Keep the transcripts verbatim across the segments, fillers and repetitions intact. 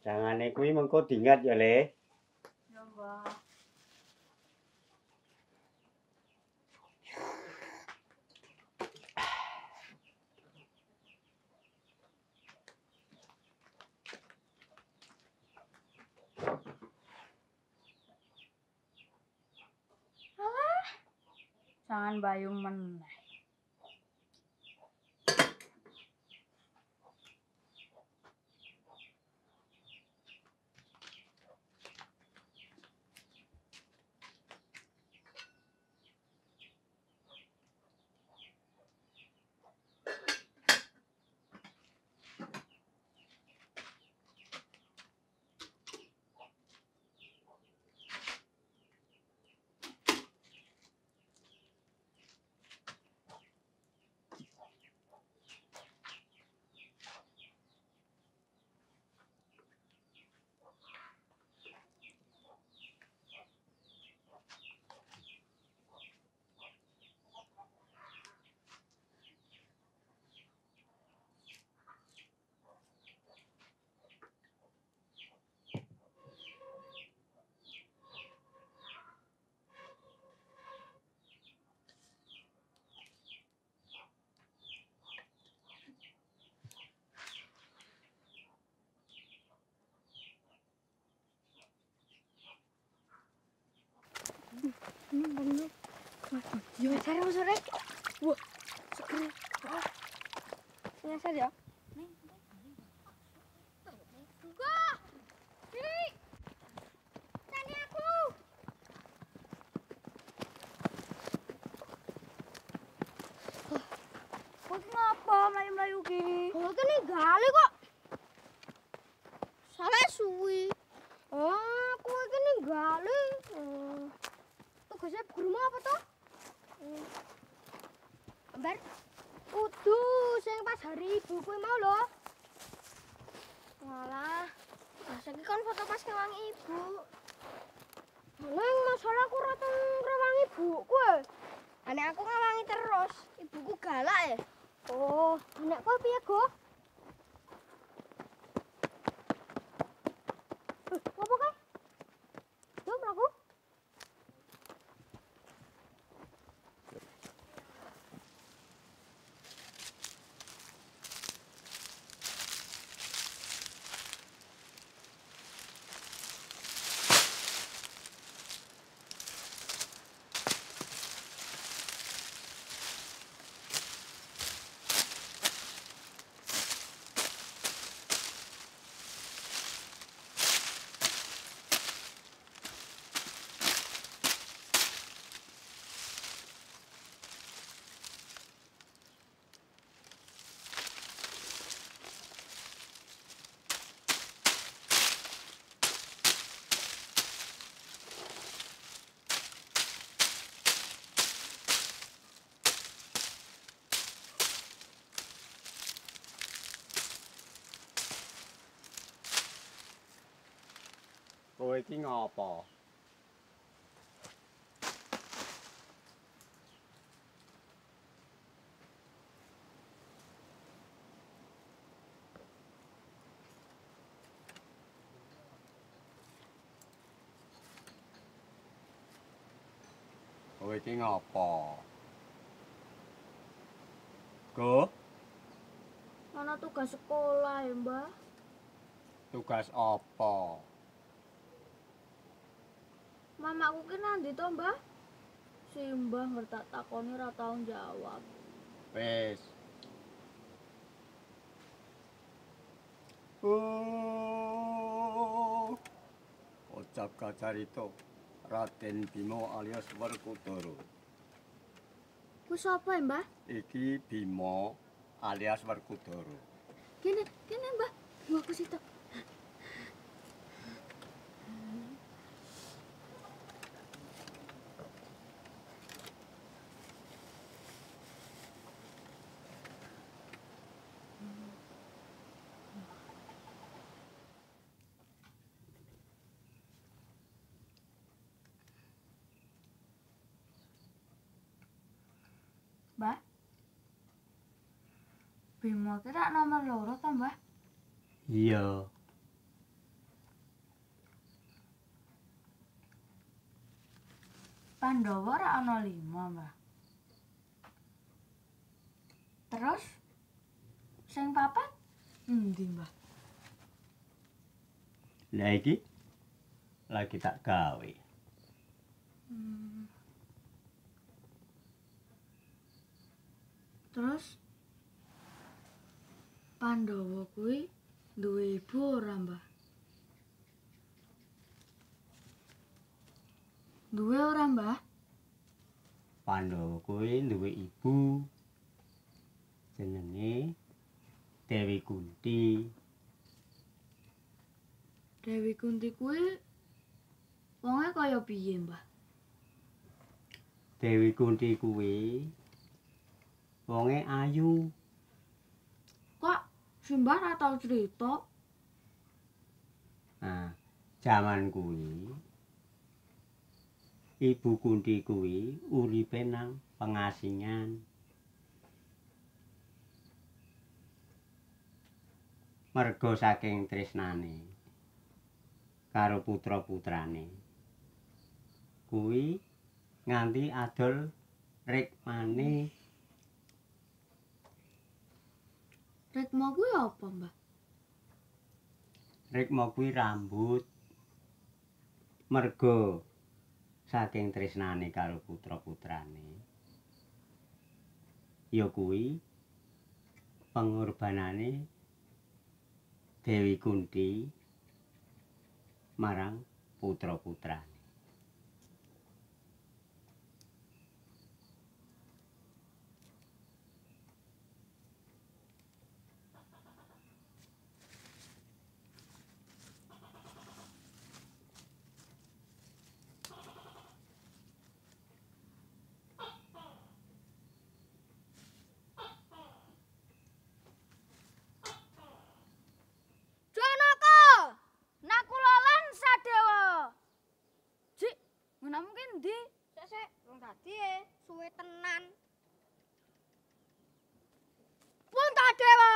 Jangane kuwi mengko diingat ya, Le. Ya, Mbah. Alah. Jangan bayung meneh. Ini bener. Waduh, ya cari sore. Wah, seger. Wah. Nyasar ya. Nih, Buka. Diri. Tani aku. Kok ngapa melayu-melayu ki? Kok kene gale kok. Salah suwi. Oh, kok kene gale. Oh. Tugasnya guru mau apa toh? Ambar. Kudu sing pas hari ibu kuwi mau lho. Walah, lah saiki kan foto pas ngewangi ibu. Neng masalah aku ora tau ngrewangi ibuku. Anek aku ngewangi terus, ibuku galak ya. Oh, anekku piye, Go? Eh, ngopo kae? Yo mlaku. Kowe iki ngopo? Kowe iki ngopo? Go? Mana tugas sekolah ya, Mbah? Tugas apa? Mamaku ki nandi to, Mbah? Si Mbah ngertak takoni ora tau jawab. Wis. Oh. Ucap kacarito Raden Bima alias Werkudara. Ku sapa ya, Mbah? Iki Bima alias Werkudara. Kene, kene, Mbah. Gua aku situ. Mbah. Bima ki tak nomor loro to, Mbah? Iya. Pandhawa ora ana lima, Mbah. Terus sing papat endi, Mbah? Lah iki lagi tak gawe. Hmm. Terus Pandhawa kuwi duwe ibu ora, Mbah? Duwe ora, Mbah? Pandhawa kuwi duwe ibu. Jenenge Dewi Kunti. Dewi Kunti kuwi wonge kaya piye, Mbah? Dewi Kunti kuwi wonge ayu. Kok Simbah ora tau crita? Nah, jaman kuwi Ibu Kunti kuwi uripe nang pengasingan. Merga saking tresnane karo putra-putrane. Kuwi nganti adol rikmane. Rikma kuwi apa, Mbah? Rikma kuwi rambut. Merga saking tresnane karo putra-putrane. Ya kuwi pengorbanane Dewi Kunti marang putra-putrane. Janaka! Nakulalan Sadewa. Jik, menawa mungkin ndi? Sik sik, wong tadi e suwe tenan. Puntadewa.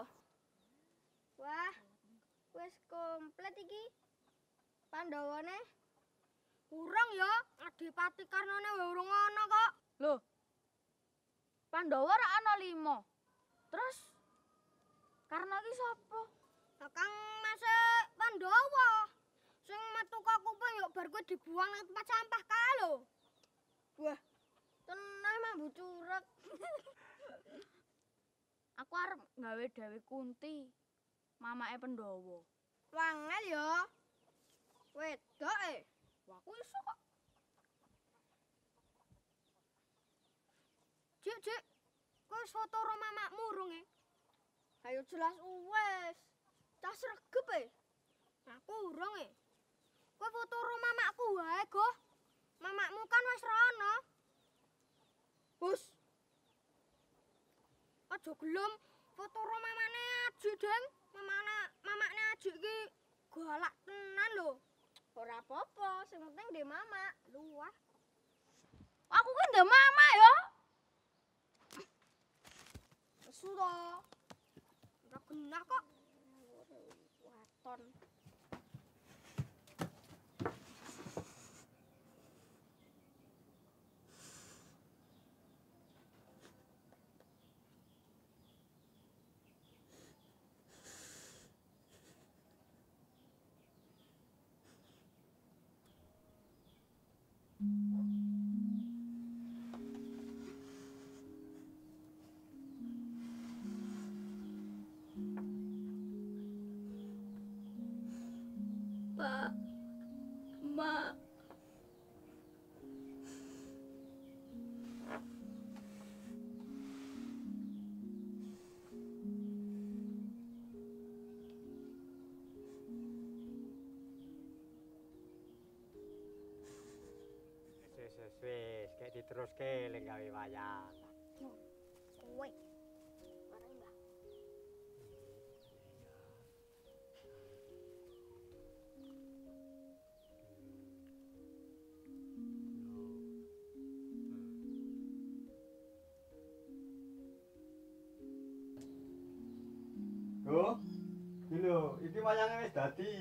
Wah, wis komplit iki. Pandhawane Kurang ya, Adipati Karnane wae urung ana kok. Lho. Pandhawa ora ana lima. Terus Karna iki sapa? Kakang Mase Pandhawa. Sing metu ka kuping yo bar kuwi dibuang nang tempat sampah kae lho. Wah, tenan mambu curek. Aku arep gawe Dewi Kunti. Mamake Pandhawa. Wangel yo. Wedok e. Wah, aku iso kok. Jik, jik. Kowe wis foto karo mamakmu urung e? Ayo jelas wis. Cah sregep e. Aku urung e. Kowe foto karo mamakku wae, Go. Mamakmu kan wis ra ono. Bus. Aja gelem foto karo mamane Aji, Deng. Mamane mamakne Aji iki galak tenan lho. Ora apa-apa, sing penting ndek mamak. Luah. Aku ki ndek mama ya. Nesu to. Ora genah kok. Waton. Pak, Ma. Wis wis wis, kayak diteruske lek gawe wayang. Kowe. Mari, Mbah. Go. Iki lho, iki wayange wis dadi.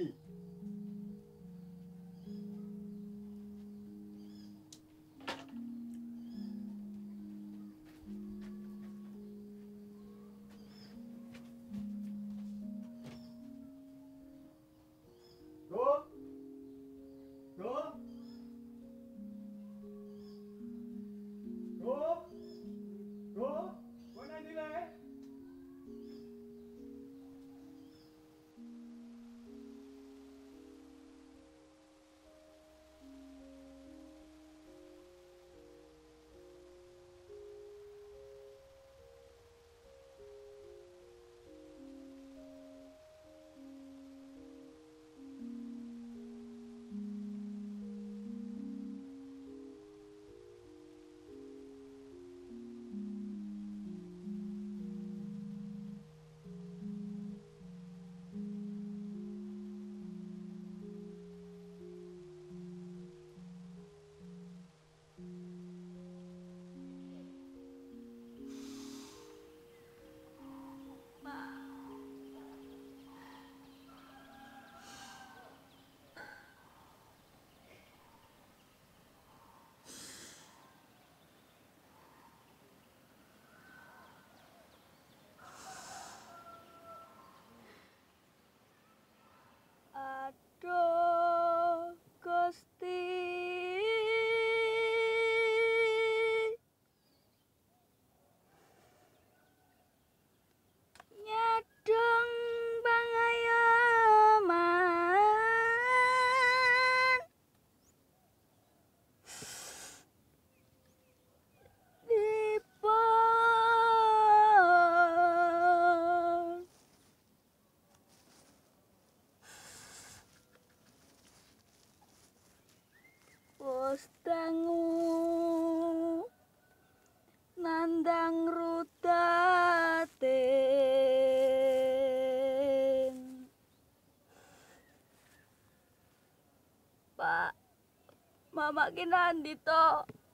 ki nandi to?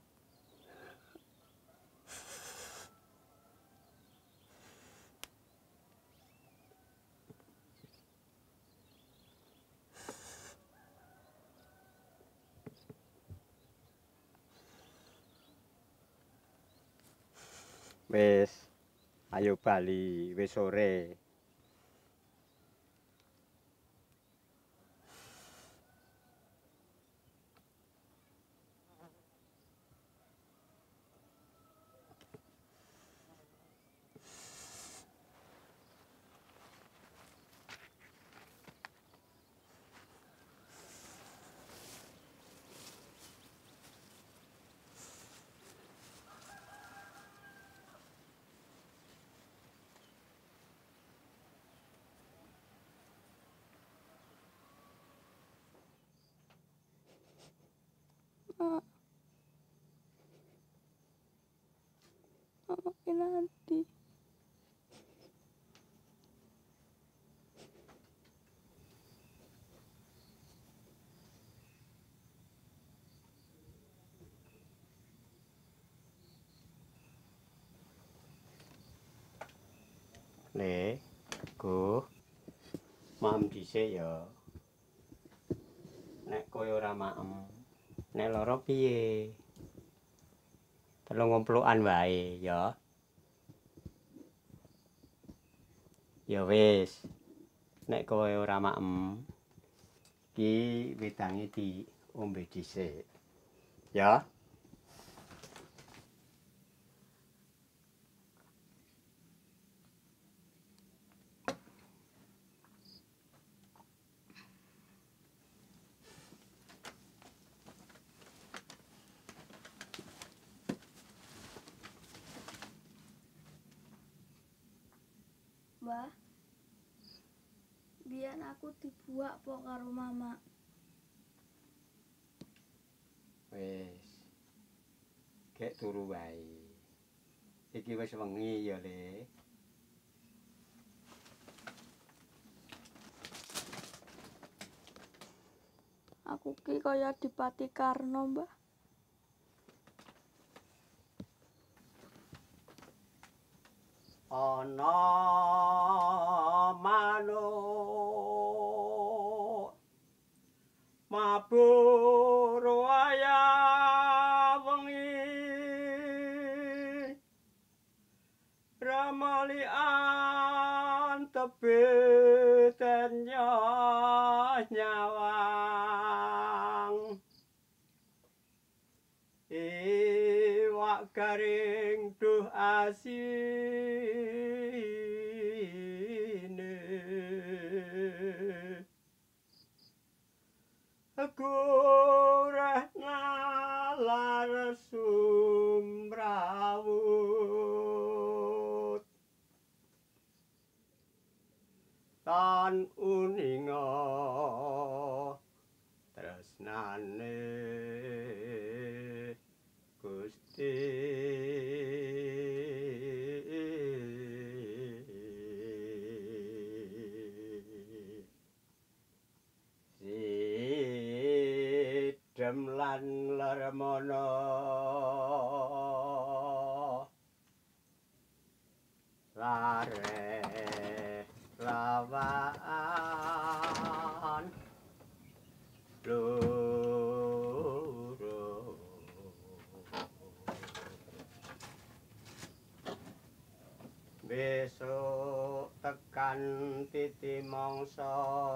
Wis, ayo bali, wis sore. Mak. Mama ki nandi. Le, Go, maem dhisik ya. Nek kowe ora maem, nek lara piye? Telung omplokan wae ya. Ya wis. Nek kowe ora maem, ki wedange diombe dhisik. Ya. Mbah. Biyen aku dibuak po karo mama. Wis. Gek turu wae. Iki wis wengi ya, Le. Aku ki kaya Dipati Karno, Mbah. Ana manuk mabur waya wengi ramalian tebeten nyawang iwak garing duh asine gureh nalar sumrawut tan uninga tresnane Gusti sidem lan lermono lare lawan loro besok tekan titi mangsa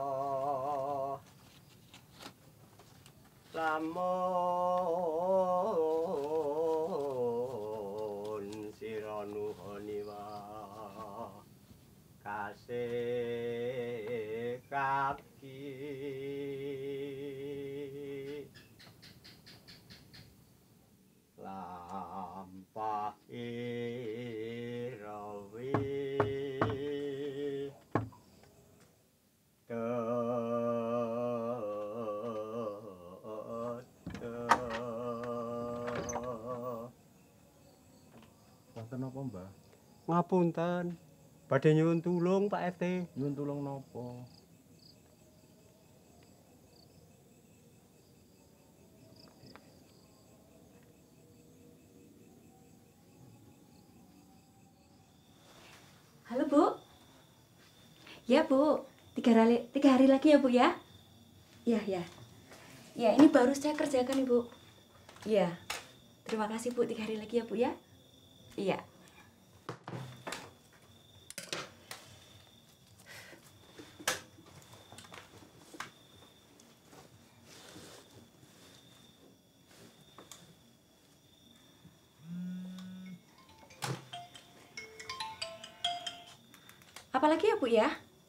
lamun sira nuhoni wae kasih kaki lampah irawi Wonten napa, Mbah? Ngapunten. Badhe nyuwun tulung Pak R T. Nyuwun tulung napa? Ya Bu, tiga hari, tiga hari lagi ya Bu ya. Iya ya. Ya ini baru saya kerjakan Ibu. Iya. Terima kasih Bu, tiga hari lagi ya Bu ya. Iya. Apalagi ya Bu ya?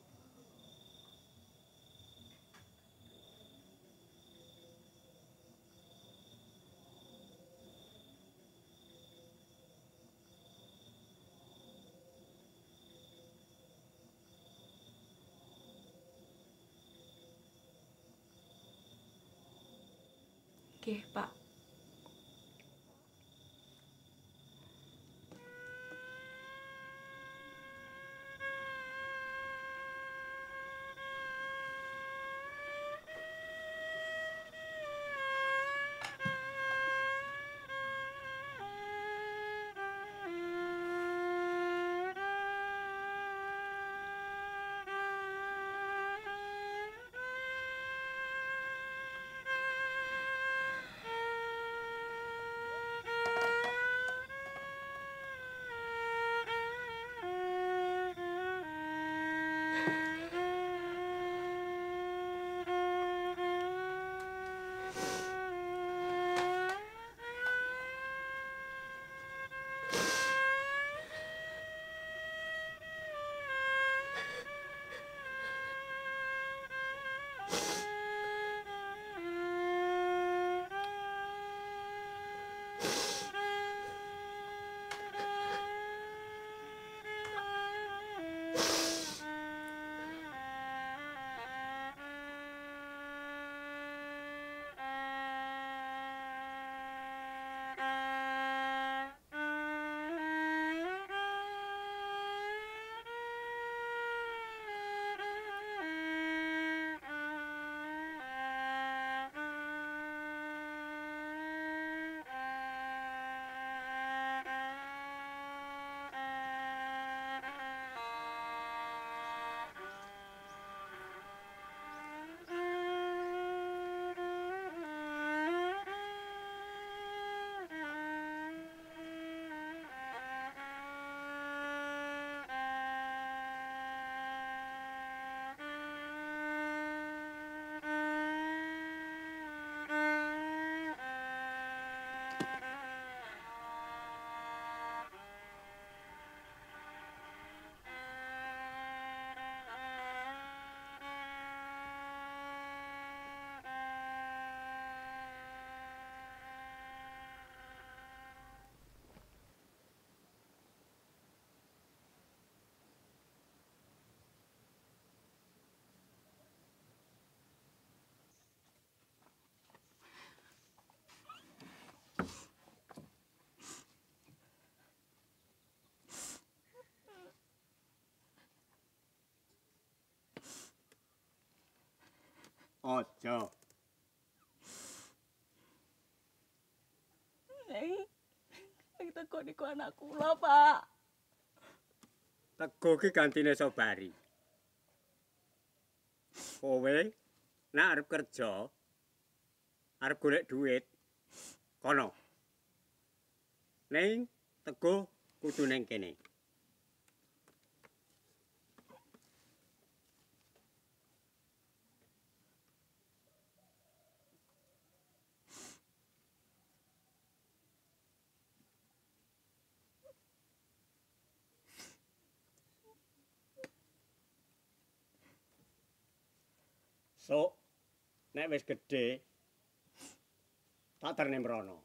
Oke, Pak. Ojo. Neng, neng Teguh niku anak kula, Pak. Teguh ki gantine Sobari. Kowe nek arep kerja, arep golek duit, kono. Ning Teguh kudu ning kene. Sok nek wis gedhe tak terne mrono.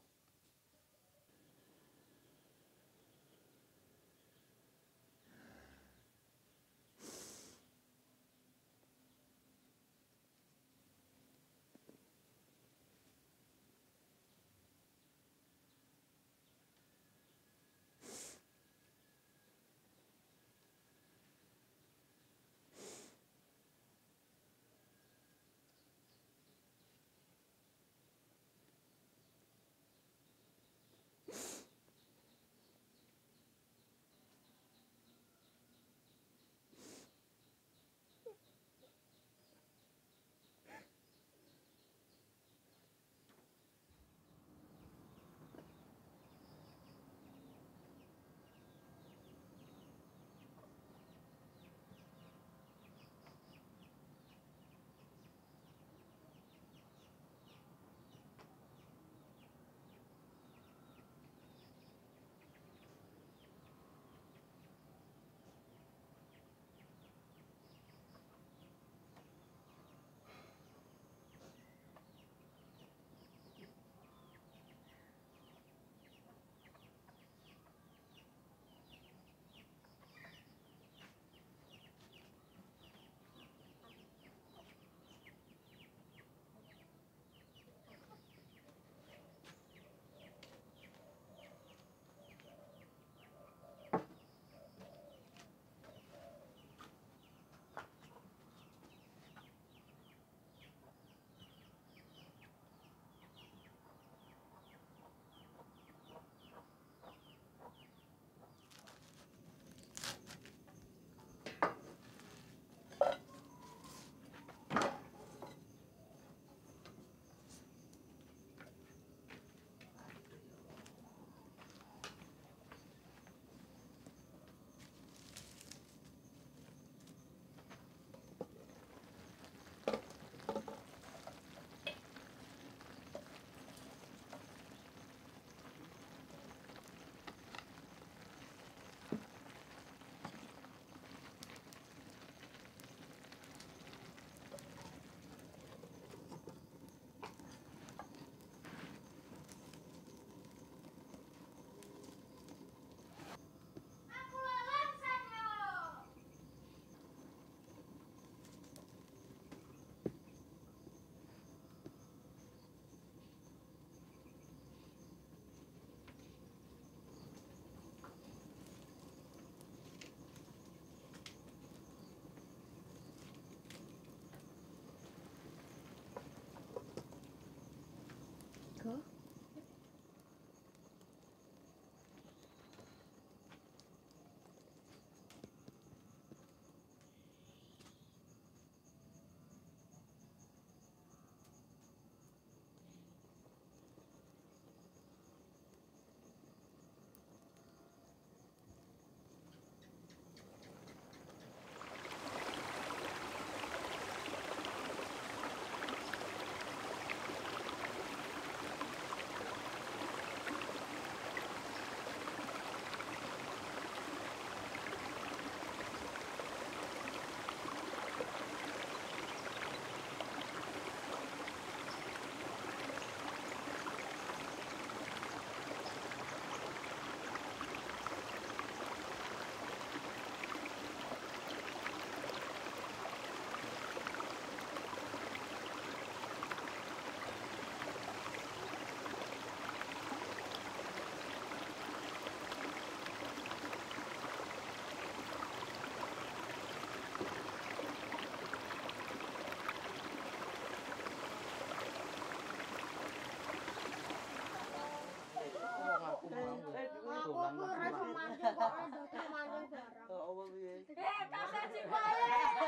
kok ada maling barang. Oh, apa piye? Eh, kasih si bae.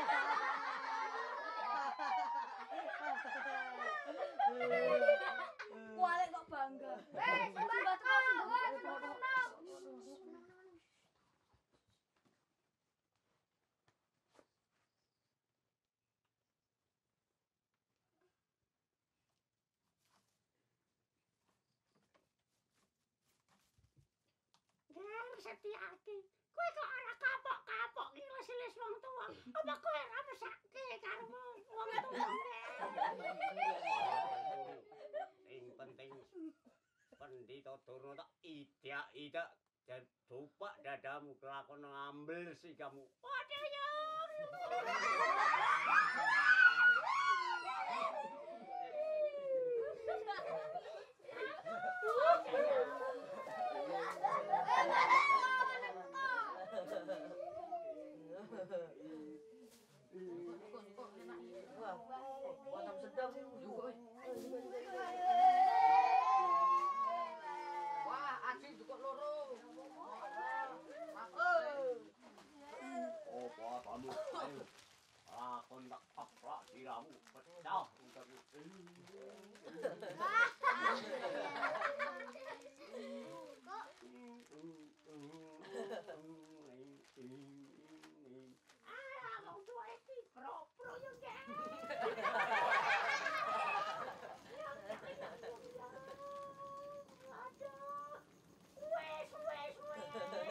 Kualik kok bangga. Eh, sembah teko sembah sembah. Ger Setyaki, kowe kok ora kapok-kapok ngilis-ilis wong tuwa. Apa kowe ora mesake karo wong tuwa? Sing penting Pendhita Durna tak idak-idak dan dopak dadamu kelakon ngambil sih kamu. Waduh ya. Wah, buatan sedap sih juga. Wah, aji juga loro. Oh, kamu. Lakon tak paplak diramu pecah. Ah, wong tuwa iki pro-pro yo, Ger. Aduh. Wes, wes, wes.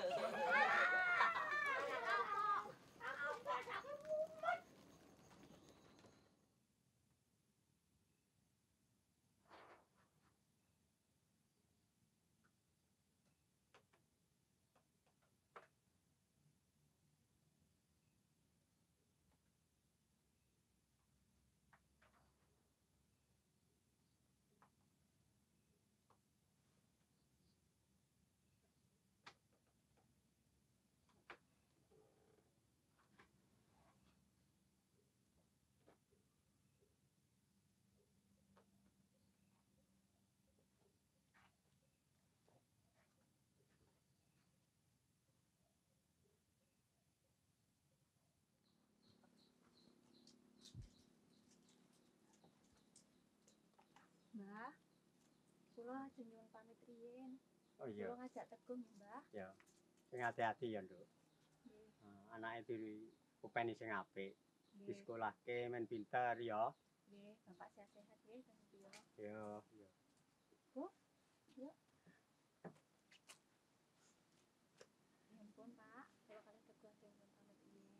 Mbah, kula ajeng nyuwun pamit riyin. Oh iya. Kula ngajak Teguh, Mbah. Ya. Sing hati-hati ya, Nduk. Nggih. Nah, anake diri upeni sing apik. Nggih. Disekolahke men pinter ya. Nggih, Bapak sehat-sehat nggih, Kang Tio. Yo, yo. Bu, yuk. Ya ampun, Pak. Kula kalian Teguh ajeng nyuwun pamit riyin.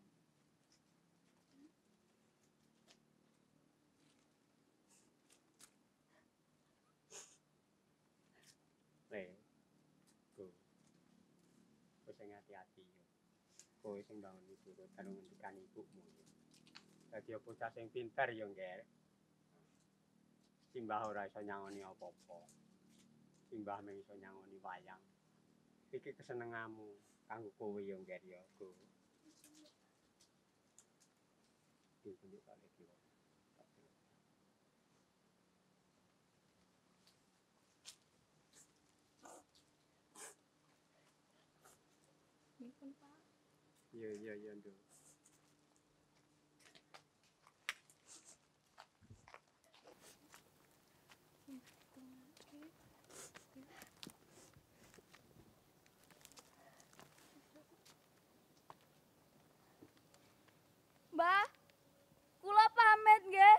Le. Go. Kowe sing hati-hati yo. Kowe sing bangun ibu karo ngendikan ibumu yo. Dadi bocah sing pinter yo, Ngger. Simbah ora iso nyangoni apa-apa. Simbah mung iso nyangoni wayang. Iki kesenenganmu kanggo kowe yo, Ngger yo. Go. Iki tunjuk kali iki. Nipun, Pak. Iya, iya, iya, Nduk. Mbah, kula pamit nggih.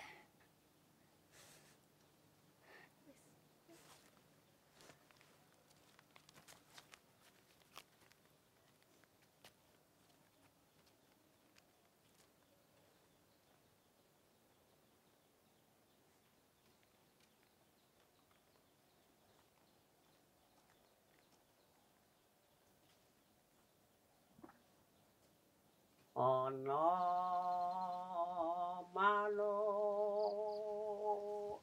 Ana manuk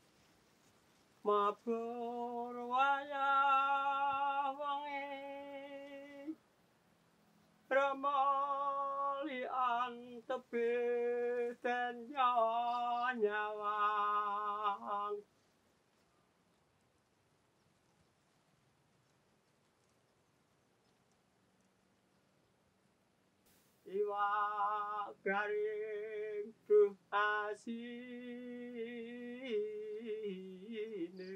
mabur wayah wengi remoli antebih den nyawang iwak garing duh asine.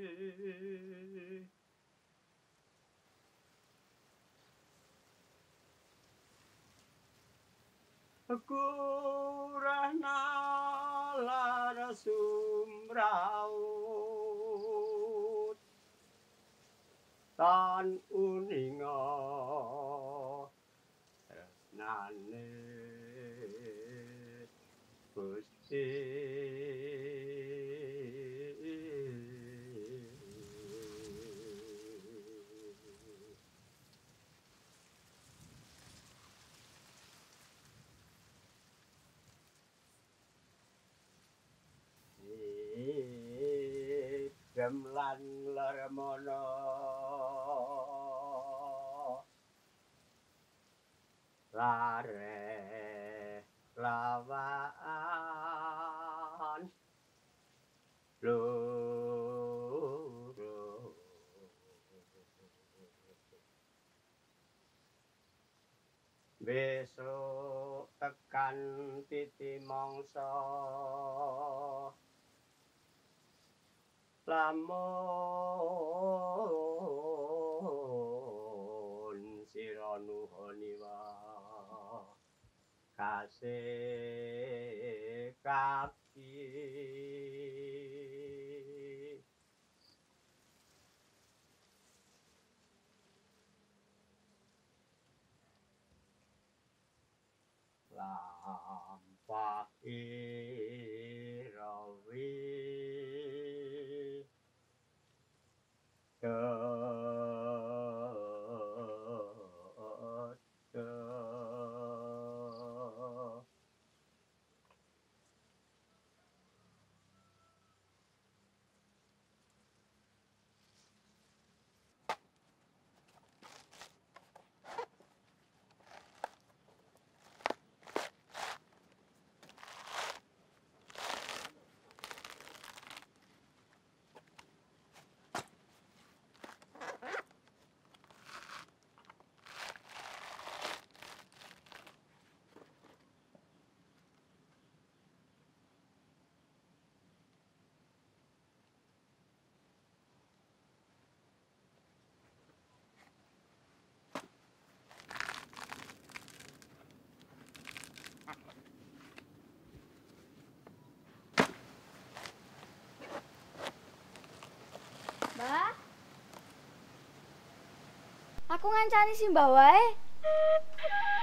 Kurahna lara sumraut tan uninga tresnane Gusti. Gemlan larmono lare lawan loro besok tekan titi mangsa lamun sira nuhoni wae kasih kaki lampah irawi Mbah. Aku ngancani si Mbah wae.